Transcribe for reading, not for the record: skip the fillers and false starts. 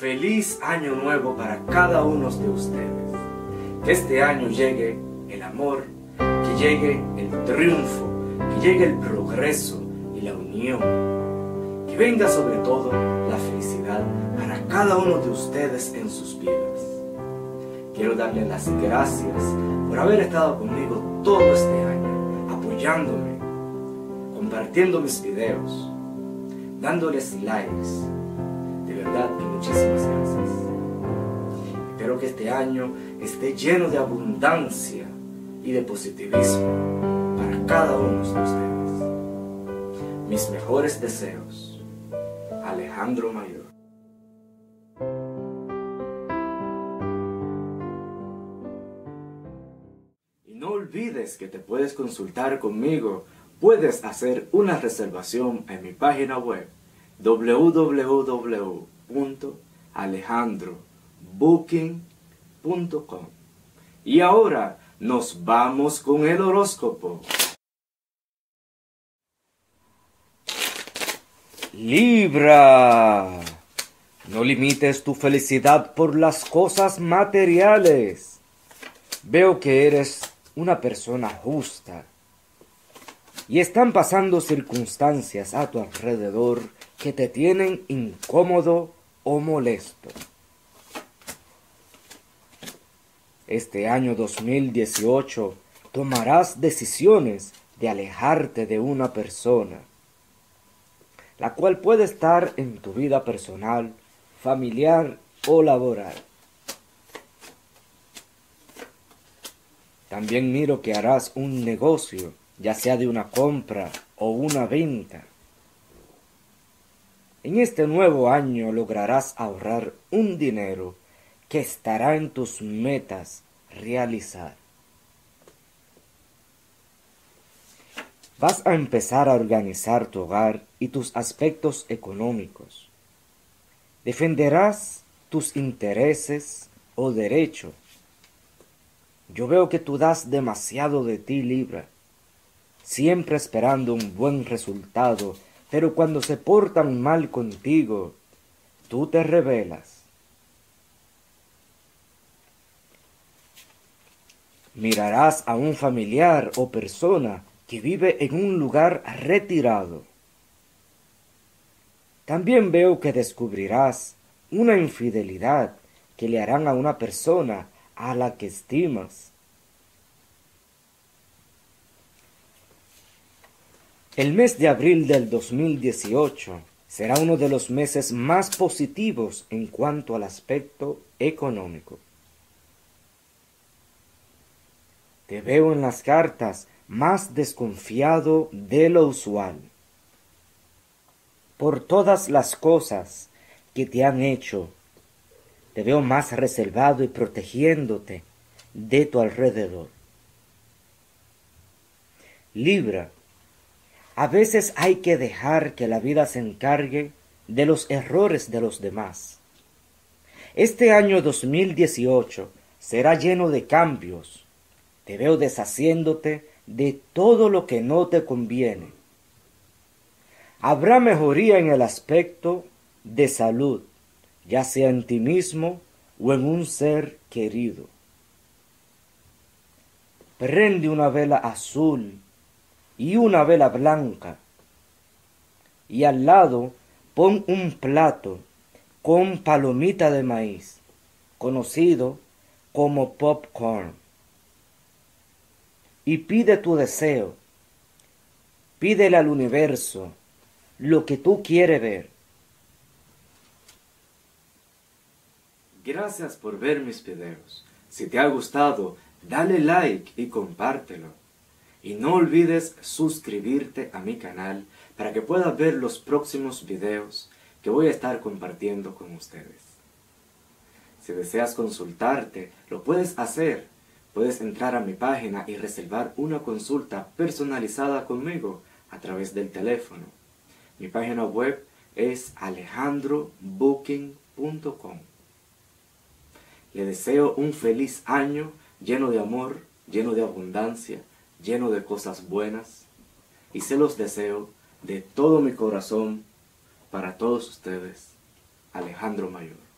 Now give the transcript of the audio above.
Feliz año nuevo para cada uno de ustedes. Que este año llegue el amor, que llegue el triunfo, que llegue el progreso y la unión. Que venga sobre todo la felicidad para cada uno de ustedes en sus vidas. Quiero darle las gracias por haber estado conmigo todo este año, apoyándome, compartiendo mis videos, dándoles likes. De verdad que muchísimas gracias. Espero que este año esté lleno de abundancia y de positivismo para cada uno de ustedes. Mis mejores deseos, Alejandro Mayor. Y no olvides que te puedes consultar conmigo. Puedes hacer una reservación en mi página web www.alejandrobooking.com. Y ahora nos vamos con el horóscopo. Libra. No limites tu felicidad por las cosas materiales. Veo que eres una persona justa y están pasando circunstancias a tu alrededor que te tienen incómodo o molesto. Este año 2018 tomarás decisiones de alejarte de una persona, la cual puede estar en tu vida personal, familiar o laboral. También miro que harás un negocio, ya sea de una compra o una venta. En este nuevo año lograrás ahorrar un dinero que estará en tus metas realizar. Vas a empezar a organizar tu hogar y tus aspectos económicos. Defenderás tus intereses o derechos. Yo veo que tú das demasiado de ti, Libra, siempre esperando un buen resultado, pero cuando se portan mal contigo, tú te rebelas. Mirarás a un familiar o persona que vive en un lugar retirado. También veo que descubrirás una infidelidad que le harán a una persona a la que estimas. El mes de abril del 2018 será uno de los meses más positivos en cuanto al aspecto económico. Te veo en las cartas más desconfiado de lo usual. Por todas las cosas que te han hecho, te veo más reservado y protegiéndote de tu alrededor. Libra, a veces hay que dejar que la vida se encargue de los errores de los demás. Este año 2018 será lleno de cambios. Te veo deshaciéndote de todo lo que no te conviene. Habrá mejoría en el aspecto de salud, ya sea en ti mismo o en un ser querido. Prende una vela azul y una vela blanca, y al lado pon un plato con palomita de maíz, conocido como popcorn, y pide tu deseo. Pídele al universo lo que tú quieres ver. Gracias por ver mis videos. Si te ha gustado, dale like y compártelo. Y no olvides suscribirte a mi canal para que puedas ver los próximos videos que voy a estar compartiendo con ustedes. Si deseas consultarte, lo puedes hacer. Puedes entrar a mi página y reservar una consulta personalizada conmigo a través del teléfono. Mi página web es alejandrobooking.com. Le deseo un feliz año lleno de amor, lleno de abundancia, lleno de cosas buenas, y se los deseo de todo mi corazón para todos ustedes, Alejandro Mayor.